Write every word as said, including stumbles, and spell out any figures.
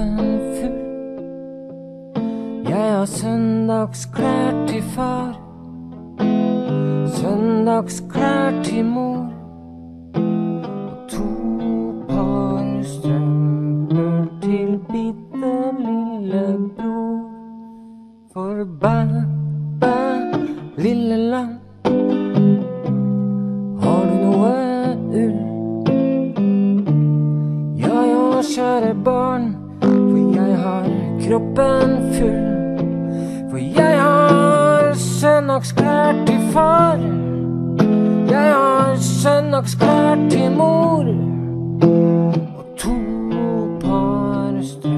kroppen full. Jeg har søndagsklær til far, søndagsklær til mor, og to par strømper til bitte lille bror. For bæ, bæ, lille lam, har du noe ull? Ja, ja, kjære barn, for jeg har kroppen full. For jeg har søndagsklær til far, jeg har søndagsklær til mor, og to par strømper